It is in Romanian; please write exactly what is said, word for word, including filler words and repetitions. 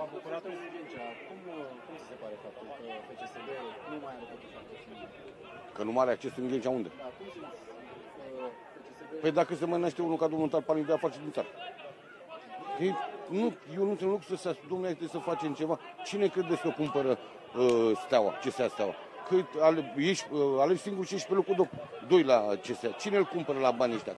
A bucuratorii din Ghencea, cum, cum se pare faptul că P C S B nu mai are totuși acces în Ghencea? Că nu mai are acces în Ghencea unde? Da, cum simți că P C S B... Păi dacă se mănește unul ca domnul Tarpani de afaceri din țară. Ei, nu, eu nu înțeleg să se domnule, trebuie să facem ceva. Cine credeți că cumpără uh, Steaua, C S A Steaua? Că ale, ești, uh, alegi singur și ești pe locul doi la C S A. Cine îl cumpără la banii ăștia?